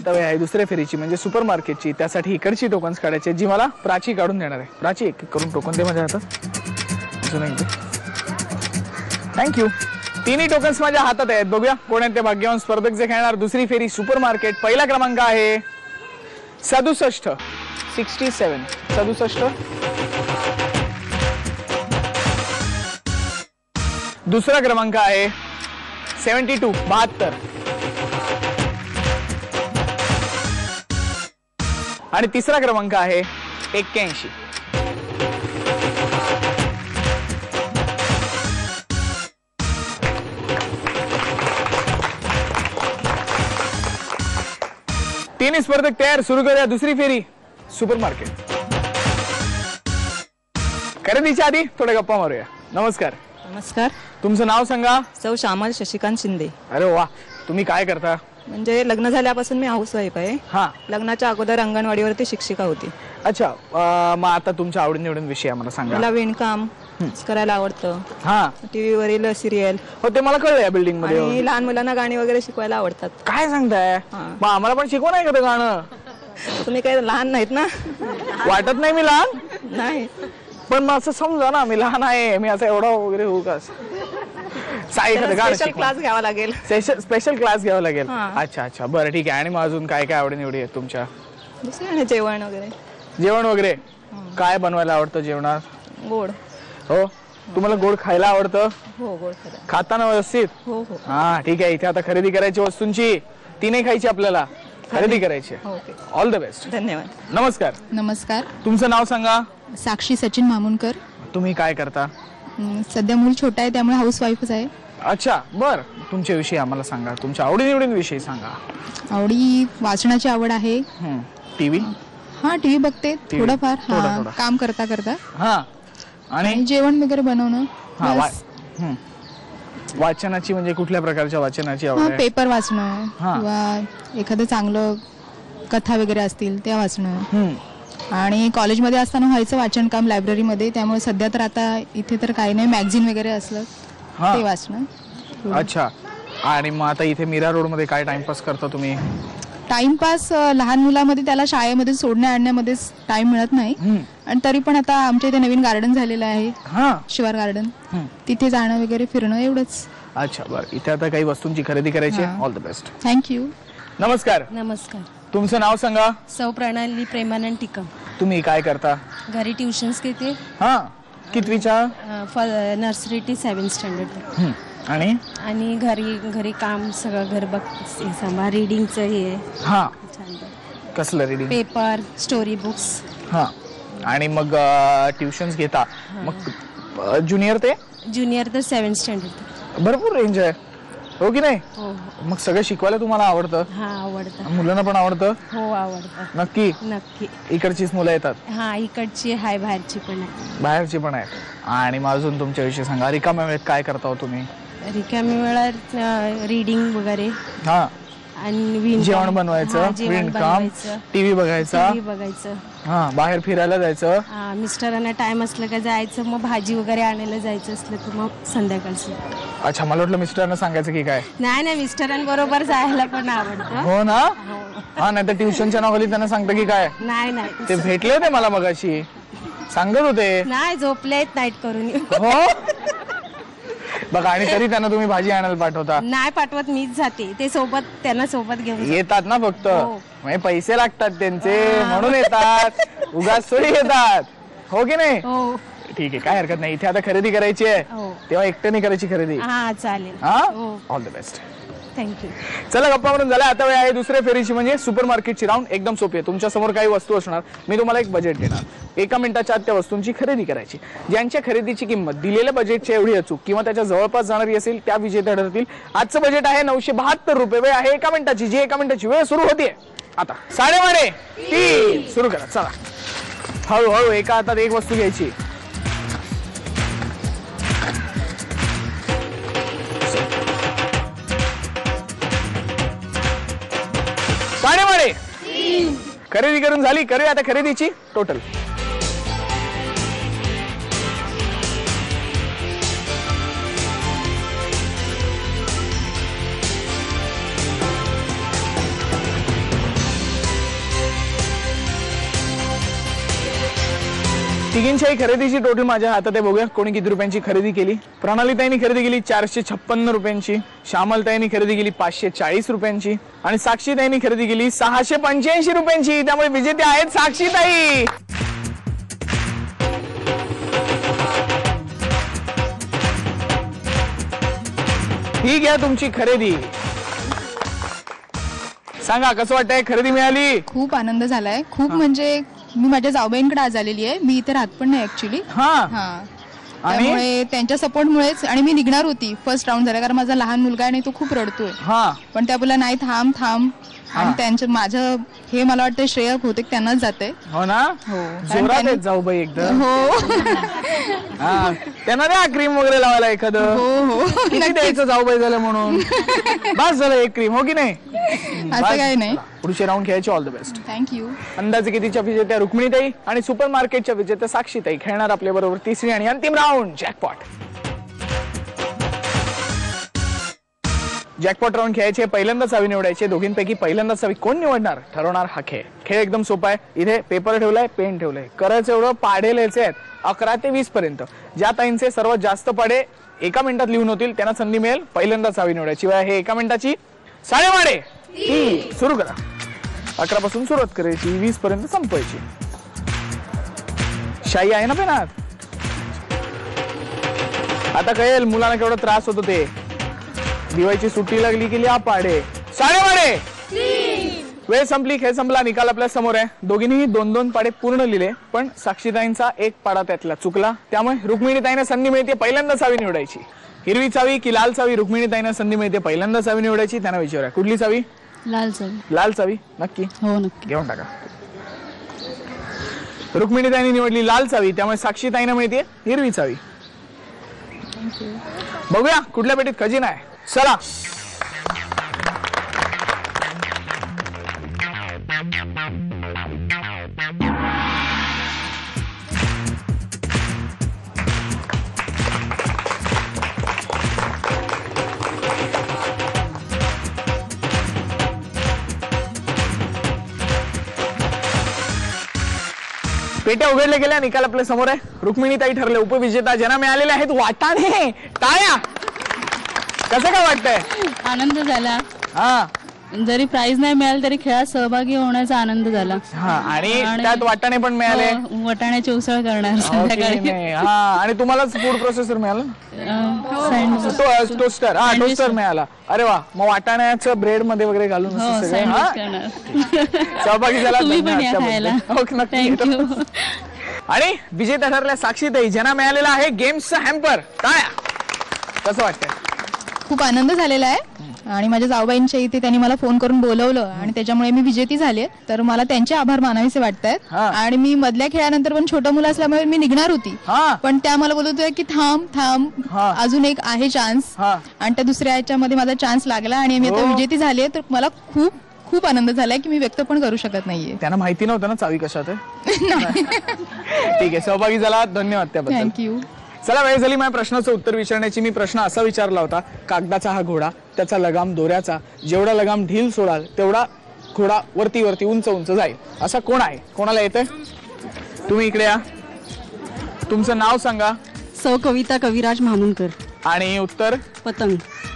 आता वेळ आहे दुसऱ्या फेरीची म्हणजे सुपर मार्केटची. त्यासाठी इकडची टोकन्स काढायची जी मला प्राची काढून देणार आहे. प्राची एक करून टोकन दे माझ्या हातात. थँक्यू. तिन्ही टोकन्स माझ्या हातात आहेत. बघूया कोण आहेत ते भाग्यवान स्पर्धक जे खेळणार दुसरी फेरी सुपर मार्केट. पहिला क्रमांक आहे 67 67. दुसरा क्रमांक आहे 72 72. आणि तिसरा क्रमांक आहे 81. तिन्ही स्पर्धक तयार. सुरू करूया दुसरी फेरी सुपर मार्केट. खरेदीच्या आधी थोड्या गप्पा मारूया. नमस्कार. नमस्कार. तुमचं नाव सांगा. सौ श्यामल शशिकांत शिंदे. अरे वा. तुम्ही काय करता? म्हणजे लग्न झाल्यापासून मी हाऊसवाईफ आहे. हा. लग्नाच्या अगोदर अंगणवाडीवरती शिक्षिका होती. अच्छा. मग आता तुमच्या आवडीनिवडून विषय आम्हाला सांगा. मला विणकाम करायला आवडतं. हा. टीव्ही वरील सिरियल. हो ते मला कळलं या बिल्डिंग मध्ये. आणि लहान मुलांना गाणी वगैरे शिकवायला आवडतात. काय सांगताय? मग आम्हाला पण शिकवा नाही का ते गाणं? तुम्ही काही लहान नाहीत ना? वाटत नाही मी लहान. नाही पण मग असं समजा ना मी लहान आहे. मी असं एवढा वगैरे होऊ का? स्पेशल क्लास घ्यावा लागेल. स्पेशल क्लास घ्यावा लागेल. हा. अच्छा अच्छा बरं ठीक आहे. आणि मग अजून काय काय आवडी निवडी आहेत तुमच्या? दुसरं जेवण वगैरे. जेवण वगैरे काय बनवायला आवडतं जेवणात? गोड. हो. तुम्हाला गोड खायला आवडतं? हो गोड खायला. खाताना व्यवस्थित? हो हो. हा ठीक आहे. इथे आता खरेदी करायची वस्तूंची. ती नाही खायची आपल्याला, खरेदी करायची. All the best. धन्यवाद. नमस्कार. नमस्कार. तुमचं नाव सांगा. साक्षी सचिन मामुनकर. तुम्ही काय करता? सध्या मूल छोटा आहे त्यामुळे हाऊस वाईफच आहे. अच्छा बर. तुमच्याविषयी आम्हाला सांगा. तुमच्या आवडीनिवडींविषयी सांगा. आवडी वाचनाची आवड आहे. टीव्ही? हा टीव्ही बघते थोडंफार. हा काम करता करता. हा. आणि जेवण वगैरे बनवणं. वाचनाची म्हणजे कुठल्या प्रकारच्या वाचनाची आवड आहे? पेपर वाचणं किंवा एखादं चांगलं कथा वगैरे असतील त्या वाचणं. आणि कॉलेजमध्ये असताना व्हायचं वाचन काम लायब्ररीमध्ये. त्यामुळे सध्या तर आता इथे तर काही नाही. मॅगझिन वगैरे असलं ते वाचणं. अच्छा. आणि मग आता इथे मीरा रोड मध्ये काय टाइमपास करता तुम्ही? टाइमपास लहान मुलामध्ये त्याला शाळेमध्ये सोडण्या आणण्यामध्येच टाइम मिळत नाही. आणि तरी पण आता आमच्या इथे नवीन गार्डन झालेलं आहे शिवार गार्डन. तिथे जाणं वगैरे फिरणं एवढंच. अच्छा बरं. इथे आता काही वस्तूंची खरेदी करायची. All the best. थँक्यू. नमस्कार. नमस्कार. तुमचं नाव सांगा. सौ प्रणाली प्रेमानंद टिकम. तुम्ही काय करता? घरी ट्युशन्स घेते. हा. कितवीच्या? Nursery to 7 standard. आणि घरी काम सगळं घर बघ सांभाळ. रीडिंगचं हे. हा. कसलं रीडिंग? Paper story books. हा. आणि मग ट्युशन्स घेता. मग ज्युनियर ते ज्युनियर तर 7 स्टँडर्ड. भरपूर रेंज आहे हो की नाही? हो. मग सगळं शिकवायला तुम्हाला आवडतं? हा आवडतं. मुलांना पण आवडतं? हो आवडतं. नक्की? नक्की. इकडचीच मुलं येतात? हा इकडची आहे बाहेरची पण आहे. बाहेरची पण आहे. आणि मग अजून तुमच्याविषयी सांगा. रिकाम्या वेळेत काय करता हो तुम्ही? रिकाम्या वेळात रीडिंग वगैरे. हा. आणि जेवण बनवायचं, विणकाम, टीव्ही बघायचं. हा. बाहेर फिरायला जायचं. मिस्टरांना टाइम असलं का जायचं. मग भाजी वगैरे आणायला जायचं असलं तर मग संध्याकाळचं. अच्छा. मला वाटलं मिस्टरांना सांगायचं की काय? नाही मिस्टरांबरोबर जायला पण आवडतं. हो ना. हा. नाही तर ट्युशनच्या नावाखाली त्यांना सांगता की काय? नाही ते भेटले होते मला मगाशी सांगत होते. नाही झोपलेत नाईट करून. हो. बघा. आणि तरी त्यांना तुम्ही भाजी आणायला पाठवता? नाही पाठवत मीच जाते. ते सोबत त्यांना सोबत घेऊन येतात ना फक्त. म्हणजे पैसे लागतात त्यांचे म्हणून येतात. उगाच थोडी येतात. हो की नाही? हो. ठीक आहे. काय हरकत नाही. इथे आता खरेदी करायची आहे तेव्हा एकट्याने करायची खरेदी. हा चालेल. हा. All the best. थँक्यू. चला गप्पा मारून झाला. आता वेळ आहे दुसऱ्या फेरीची म्हणजे सुपर मार्केटची राऊंड. एकदम सोपी आहे. तुमच्या समोर काही वस्तू असणार. मी तुम्हाला एक बजेट देणार. 1 मिनिटाच्या आत त्या वस्तूंची खरेदी करायची. ज्यांच्या खरेदीची किंमत दिलेल्या बजेटच्या एवढी अचूक किंवा त्याच्या जवळपास जाणारी असेल त्या विजेत्या ठरतील. आजचं बजेट आहे 972 रुपये. वेळ आहे 1 मिनिटाची. जी 1 मिनिटाची वेळ सुरू होतीये आता. 3:30 सुरू करा. चला हळूहळू. एका हातात एक वस्तू घ्यायची. खरेदी करून झाली. करूया आता खरेदीची टोटल. तिघींच्याही खरेदीची टोटल माझ्या हातात आहे. बघूया कोणी किती रुपयांची खरेदी केली. प्रणालीताईंनी खरेदी केली 456 रुपयांची, श्यामलताईंनी खरेदी केली 540 रुपयांची आणि साक्षीताईंनी खरेदी केली 685 रुपयांची. त्यामुळे विजेते आहेत साक्षीताई. ही घ्या तुमची खरेदी. सांगा कसं वाटतंय, खरेदी मिळाली? खूप आनंद झालाय. खूप म्हणजे मी माझ्या जाऊबाईंकडे आज आलेली आहे. मी इथे राहत पण नाही ऍक्च्युली. आणि त्यामुळे त्यांच्या सपोर्टमुळेच. आणि मी निघणार होती फर्स्ट राऊंड झाला, कारण माझा लहान मुलगा आहे आणि तो खूप रडतोय. पण त्या बोला नाही थांब थांब. आणि त्यांचं माझं हे मला वाटतं श्रेय बहुतेक त्यांनाच जाते. हो ना. हो जोरात आहेत जाऊबाई एकदम. हो त्यांना द्या क्रीम वगैरे लावायला एखादं. हो किती द्यायचं जाऊबाई झालं म्हणून. बस झालं एक क्रीम, हो की नाही. असं काही नाही. पुढचे राऊंड खेळायचे. All the best. थँक्यू. अंदाजे कितीच्या विजेत्या रुक्मिणीताई आणि सुपर मार्केटच्या विजेत्या साक्षीताई खेळणार आपल्या बरोबर तिसरी आणि अंतिम राऊंड जॅकपॉट. जॅकपॉट राऊंड खेळायचे. पहिल्यांदाच चावी निवडायचे. दोघींपैकी पहिल्यांदाच चावी कोण निवडणार ठरवणार हा खेळ. खेळ एकदम सोपा आहे. इथे पेपर ठेवलाय, पेन ठेवलाय. करायचं एवढं, पाढे लिहायचे आहेत 11 ते 20 पर्यंत. ज्या ताईंचे सर्वात जास्त पाढे 1 मिनिटात लिहून होतील त्यांना संधी मिळेल पहिल्यांदा चावी निवडायची. वेळ आहे 1 मिनिटाची. साडेमाडे सुरू करा. 11 पासून सुरुवात करायची, 20 पर्यंत संपवायची. शाई आहे ना पेनात. आता कळेल मुलांना केवढा त्रास होतो ते. दिवाळीची सुट्टी लागली की लिहा पाढे. साडेमाडे. वेळ संपली, खेळ संपला. निकाल आपल्या समोर आहे. दोघींनी 2-2 पाढे पूर्ण लिहिले, पण साक्षीताईंचा एक पाढा त्यातला चुकला. त्यामुळे रुक्मिणीताईंना संधी मिळते पहिल्यांदा चावी निवडायची. हिरवी चावी की लाल चावी? रुक्मिणीताईंना संधी मिळते पहिल्यांदा चावी निवडायची. त्यांना विचारूया कुठली चावी? लाल चावी. लाल चावी नक्की? हो नक्की. घेऊन टाका. रुक्मिणीताईंनी निवडली लाल चावी, त्यामुळे साक्षीताईंना मिळते हिरवी चावी. बघूया कुठल्या पेटीत खजिना आहे. चला. पेट्या उघडल्या गेल्या. निकाल आपल्या समोर आहे. रुक्मिणीताई ठरले उपविजेता. ज्यांना मिळालेले आहेत वाटाणे. टाळ्या. कसं काय वाटतंय? आनंद झाला. हा, जरी प्राइज नाही मिळालं तरी खेळात सहभागी होण्याचा आनंद झाला. हा. आणि त्यात वाटाणे पण मिळाले. हो, वाटाण्याची उसळ करणार संध्याकाळी. हा. आणि तुम्हालाच फूड प्रोसेसर मिळालं. टोस्टर. हा, टोस्टर मिळाला. अरे वा. मग वाटाण्याचं ब्रेड मध्ये वगैरे घालून असं सगळं. हा. सहभागी झाला. तुम्ही पण या खायला. नक्की. आणि विजेता ठरल्या साक्षीताई, ज्यांना मिळालेला आहे गेम्सचा हॅम्पर. टाळ्या. कसं वाटतंय? खूप आनंद झालेला आहे. आणि माझ्या जाऊबाईंच्या इथे त्यांनी मला फोन करून बोलवलं आणि त्याच्यामुळे मी विजेती झाले. तर मला त्यांचे आभार मानावेसे वाटतात. आणि मी मधल्या खेळानंतर पण छोटं मुलं असल्यामुळे मी निघणार होती, पण त्या मला बोलत होत्या की थांब थांब, अजून एक आहे चान्स. आणि त्या दुसऱ्या याच्यामध्ये माझा चान्स लागला आणि मी आता विजेती झाली. तर मला खूप खूप आनंद झालाय की मी व्यक्त पण करू शकत नाहीये. त्यांना माहिती नव्हतं ना चावी कशात आहे. ठीक आहे. सहभागी झाला. धन्यवाद त्याबद्दल. थँक्यू. चला, वेळ झाली माझ्या प्रश्नाचं उत्तर विचारण्याची. मी प्रश्न असा विचारला होता, कागदाचा हा घोडा, त्याचा लगाम दोऱ्याचा, जेवढा लगाम ढील सोडाल तेवढा घोडा वरती वरती उंच उंच जाईल. असा कोण आहे? कोणाला येतंय? तुम्ही इकडे या. तुमचं नाव सांगा. सौ कविता कविराज मामुनकर. आणि उत्तर? पतंग.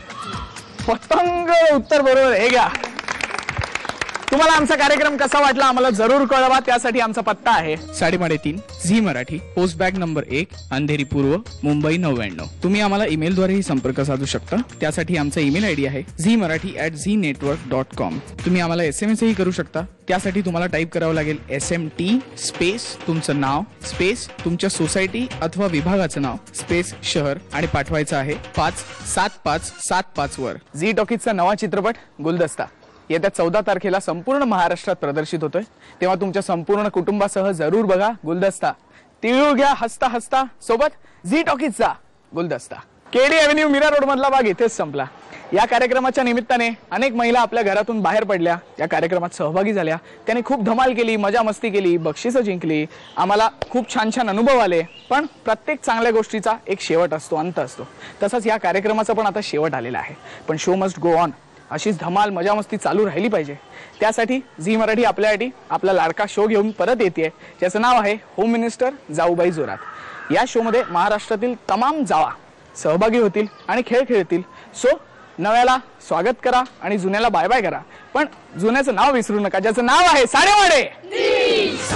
पतंग उत्तर बरोबर. हे घ्या. तुम्हाला आमचा कार्यक्रम कसा वाटला आम्हाला जरूर कळवा. त्यासाठी आमचा पत्ता आहे 3.5 Zee Marathi, post bag number 1, Andheri पूर्व, मुंबई 99. तुम्ही आम्हाला ईमेलद्वारेही संपर्क साधू शकता. त्यासाठी आमचा ईमेल आयडी आहे zmarathi@znetwork.com. तुम्ही आम्हाला SMS ही करू शकता. त्यासाठी तुम्हाला टाईप करावं लागेल SMT स्पेस तुमचं नाव स्पेस तुमच्या सोसायटी अथवा विभागाचं नाव स्पेस शहर आणि पाठवायचं आहे 57575 वर. झी टॉकीजचा नवा चित्रपट गुलदस्ता येत्या 14 तारखेला संपूर्ण महाराष्ट्रात प्रदर्शित होतोय. तेव्हा तुमच्या संपूर्ण कुटुंबासह जरूर बघा गुलदस्ता. तिळगुळ घ्या हसता हसता सोबत झी टॉकीजचा गुलदस्ता. केडी एव्हेन्यू मीरा रोड मधला भाग इथेच संपला. या कार्यक्रमाच्या निमित्ताने अनेक महिला आपल्या घरातून बाहेर पडल्या, या कार्यक्रमात सहभागी झाल्या. त्याने खूप धमाल केली, मजा मस्ती केली, बक्षिसं जिंकली. आम्हाला खूप छान छान अनुभव आले. पण प्रत्येक चांगल्या गोष्टीचा एक शेवट असतो, अंत असतो. तसंच या कार्यक्रमाचा पण आता शेवट आलेला आहे. पण शो मस्ट गो ऑन. अशीच धमाल मजा मस्ती चालू राहिली पाहिजे त्यासाठी झी मराठी आपल्यासाठी आपला लाडका शो घेऊन परत येते ज्याचं नाव आहे होम मिनिस्टर जाऊबाई जोरात। या शो मध्ये महाराष्ट्रातील तमाम जावा सहभागी होतील आणि खेळ खेळतील। सो नव्याला स्वागत करा आणि जुन्याला बाय बाय करा, पण जुन्याचं नाव विसरू नका ज्याचं नाव आहे साडेवाडे।